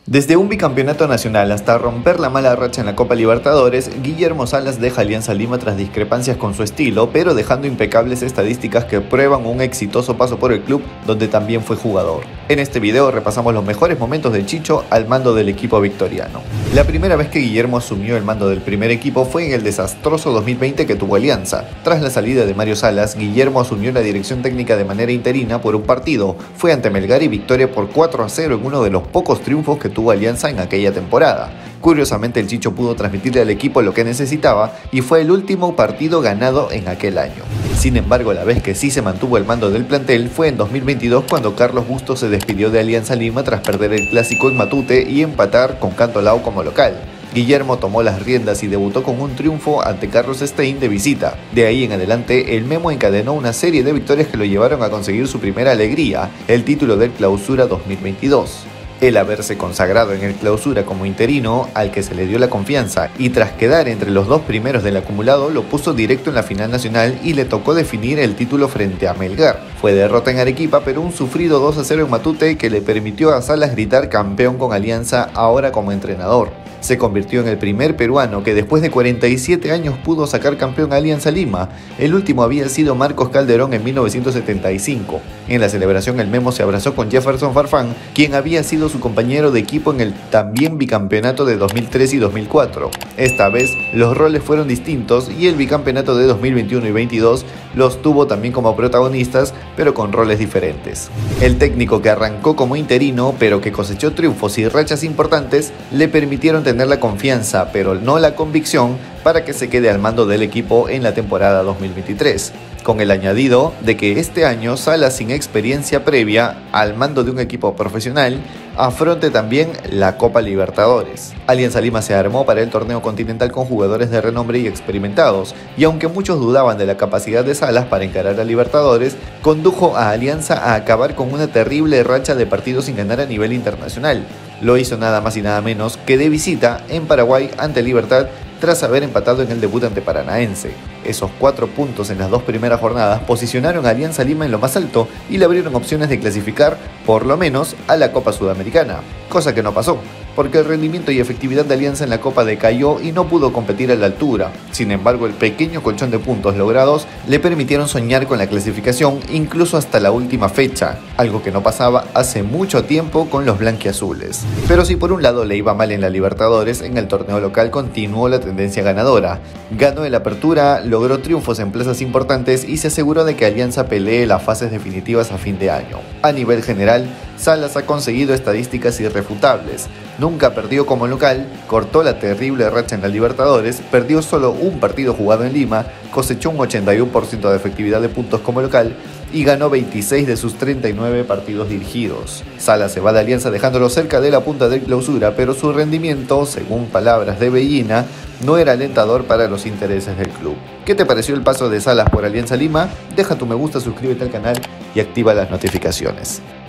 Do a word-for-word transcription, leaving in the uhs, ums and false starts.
Desde un bicampeonato nacional hasta romper la mala racha en la Copa Libertadores, Guillermo Salas deja Alianza Lima tras discrepancias con su estilo, pero dejando impecables estadísticas que prueban un exitoso paso por el club donde también fue jugador. En este video repasamos los mejores momentos de Chicho al mando del equipo victoriano. La primera vez que Guillermo asumió el mando del primer equipo fue en el desastroso dos mil veinte que tuvo Alianza. Tras la salida de Mario Salas, Guillermo asumió la dirección técnica de manera interina por un partido. Fue ante Melgar y victoria por cuatro a cero en uno de los pocos triunfos que tuvo Alianza en aquella temporada. Curiosamente, el Chicho pudo transmitirle al equipo lo que necesitaba y fue el último partido ganado en aquel año. Sin embargo, la vez que sí se mantuvo el mando del plantel fue en dos mil veintidós, cuando Carlos Bustos se despidió de Alianza Lima tras perder el clásico en Matute y empatar con Cantolao como local. Guillermo tomó las riendas y debutó con un triunfo ante Carlos Stein de visita. De ahí en adelante, el Memo encadenó una serie de victorias que lo llevaron a conseguir su primera alegría, el título del Clausura dos mil veintidós. El haberse consagrado en el Clausura como interino, al que se le dio la confianza, y tras quedar entre los dos primeros del acumulado, lo puso directo en la final nacional y le tocó definir el título frente a Melgar. Fue derrota en Arequipa, pero un sufrido dos a cero en Matute que le permitió a Salas gritar campeón con Alianza, ahora como entrenador. Se convirtió en el primer peruano que después de cuarenta y siete años pudo sacar campeón a Alianza Lima. El último había sido Marcos Calderón en mil novecientos setenta y cinco. En la celebración, el Memo se abrazó con Jefferson Farfán, quien había sido su compañero de equipo en el también bicampeonato de dos mil tres y dos mil cuatro. Esta vez los roles fueron distintos y el bicampeonato de dos mil veintiuno y veintidós los tuvo también como protagonistas, pero con roles diferentes. El técnico, que arrancó como interino pero que cosechó triunfos y rachas importantes, le permitieron tener la confianza pero no la convicción para que se quede al mando del equipo en la temporada dos mil veintitrés, con el añadido de que este año Salas, sin experiencia previa al mando de un equipo profesional, afronte también la Copa Libertadores. Alianza Lima se armó para el torneo continental con jugadores de renombre y experimentados, y aunque muchos dudaban de la capacidad de Salas para encarar a Libertadores, condujo a Alianza a acabar con una terrible racha de partidos sin ganar a nivel internacional. Lo hizo nada más y nada menos que de visita en Paraguay ante Libertad, tras haber empatado en el debut ante Paranaense. Esos cuatro puntos en las dos primeras jornadas posicionaron a Alianza Lima en lo más alto y le abrieron opciones de clasificar, por lo menos, a la Copa Sudamericana, cosa que no pasó, porque el rendimiento y efectividad de Alianza en la Copa decayó y no pudo competir a la altura. Sin embargo, el pequeño colchón de puntos logrados le permitieron soñar con la clasificación incluso hasta la última fecha, algo que no pasaba hace mucho tiempo con los blanquiazules. Pero si por un lado le iba mal en la Libertadores, en el torneo local continuó la tendencia ganadora. Ganó el Apertura, logró triunfos en plazas importantes y se aseguró de que Alianza pelee las fases definitivas a fin de año. A nivel general, Salas ha conseguido estadísticas irrefutables. Nunca perdió como local, cortó la terrible racha en la Libertadores, perdió solo un partido jugado en Lima, cosechó un ochenta y uno por ciento de efectividad de puntos como local y ganó veintiséis de sus treinta y nueve partidos dirigidos. Salas se va de Alianza dejándolo cerca de la punta del Clausura, pero su rendimiento, según palabras de Bellina, no era alentador para los intereses del club. ¿Qué te pareció el paso de Salas por Alianza Lima? Deja tu me gusta, suscríbete al canal y activa las notificaciones.